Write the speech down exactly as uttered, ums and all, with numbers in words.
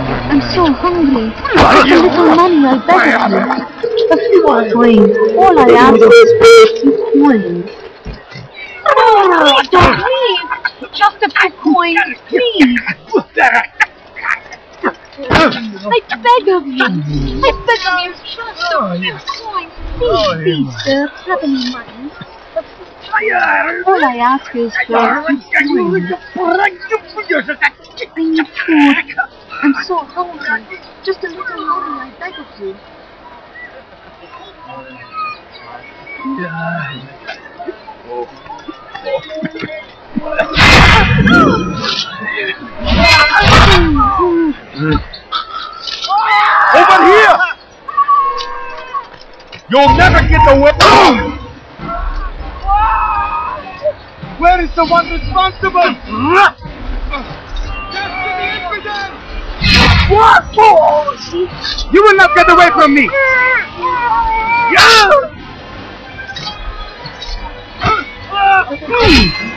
I'm so hungry. Just a little money, I beg of you. A few coins. All I ask is a few coins. No, don't leave. Just a few coins, please. I beg of you. I beg of you, just a few coins. Please, please, sir, have any money. All I ask is for a few coins. I need food. I'm so hungry. Just a little money, I beg of you. Over here! You'll never get the whip. Where is the one responsible? What? Oh, you will not get away from me! Yeah!